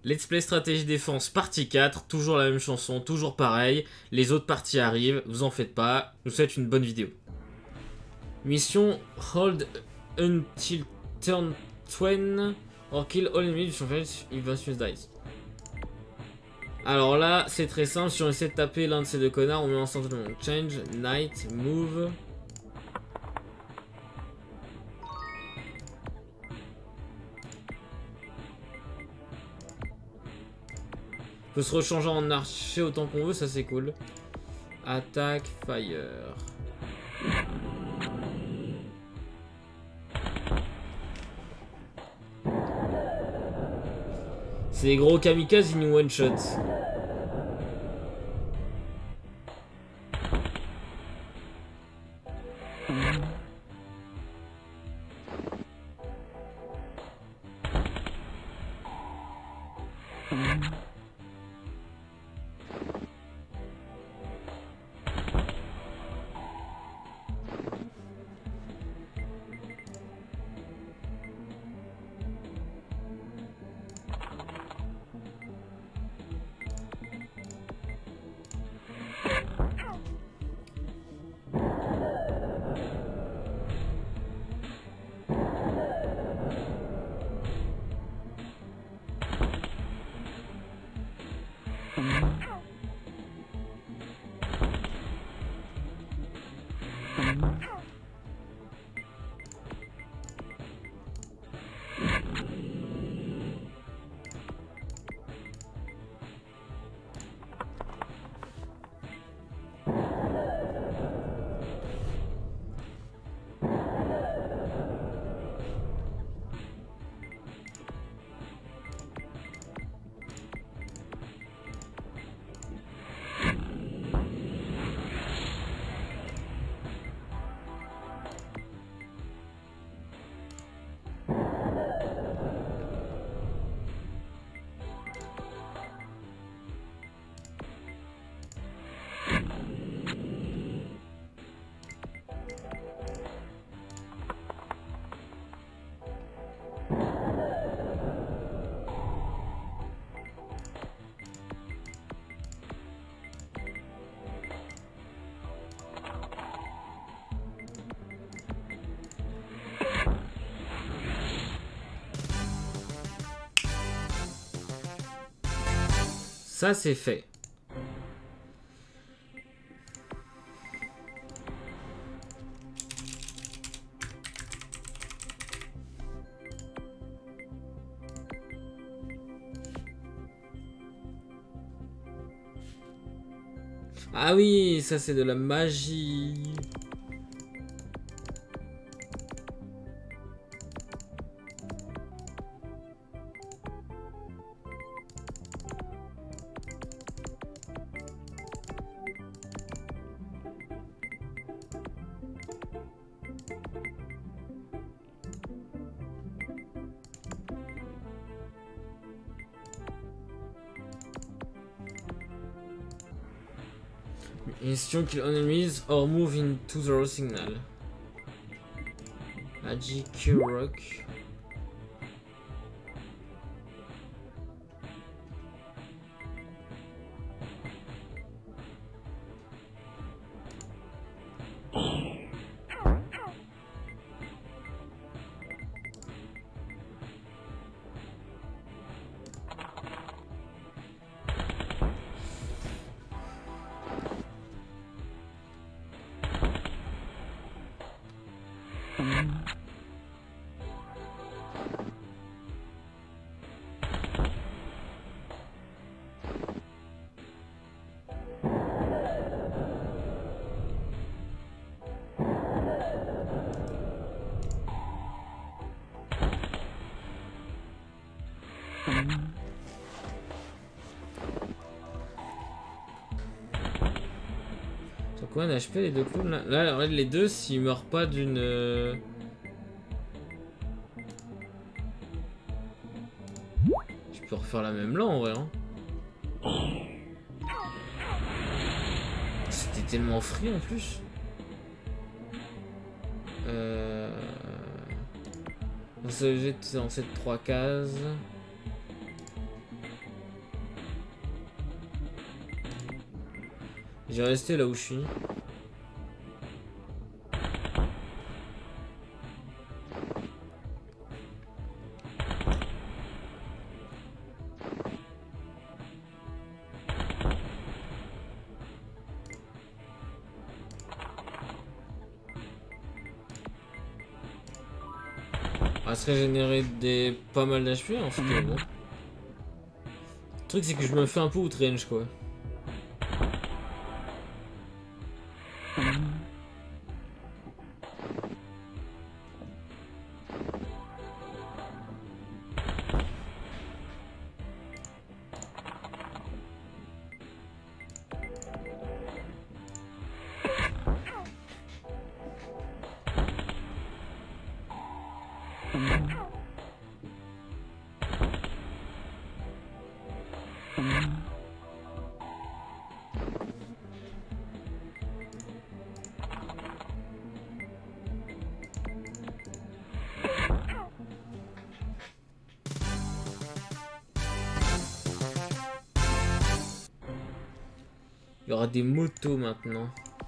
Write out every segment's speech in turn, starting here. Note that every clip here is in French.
Let's Play Stratégie Défense partie 4, toujours la même chanson, toujours pareil. Les autres parties arrivent, vous en faites pas. Je vous souhaite une bonne vidéo. Mission Hold until turn 20 or kill all enemies if Vansus dies. Alors là, c'est très simple, si on essaie de taper l'un de ces deux connards, on met ensemble change, night, move. On peut se rechanger en archer autant qu'on veut, ça c'est cool. Attaque, fire. C'est des gros kamikazes in one shot. Ça c'est fait. Ah oui, ça c'est de la magie. Mission kill enemies or move into the raw signal. Magic rock. Sur combien d'HP les deux clowns là? Là, regarde les deux, s'ils meurent pas d'une... Je peux refaire la même là en vrai. Hein. C'était tellement free en plus. On se jette dans cette 3 cases. Je vais rester là où je suis. On va se régénérer des pas mal d'HP en fait, bon. Le truc c'est que je me fais un peu outrange quoi. Il y aura des motos maintenant.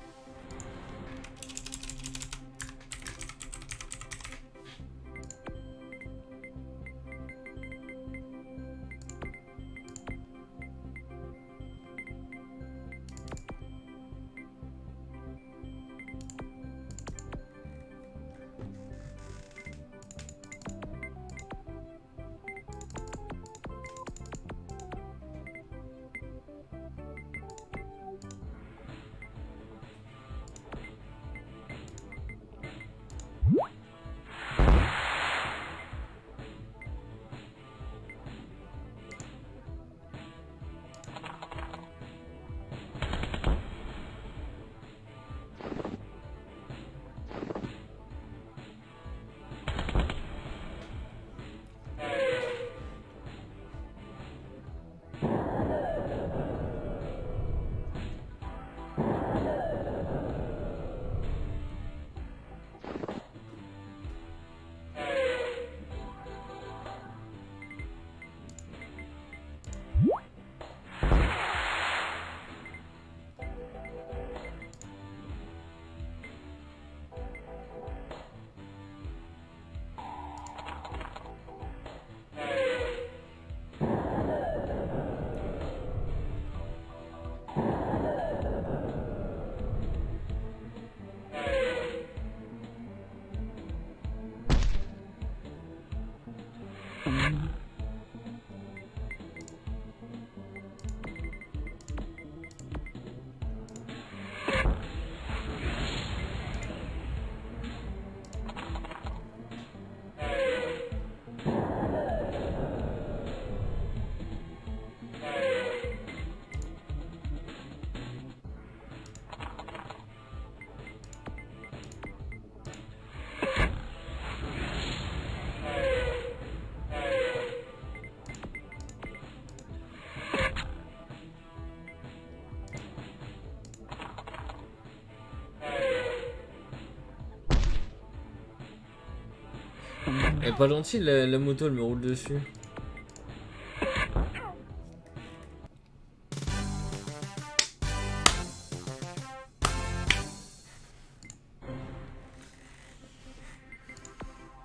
Elle est pas gentille, la moto, elle me roule dessus.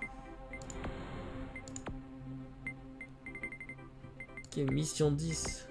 Ok, mission 10.